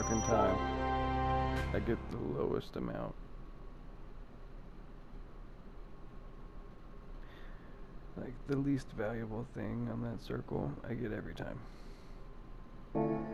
fucking time. I get the lowest amount. Like the least valuable thing on that circle, I get every time.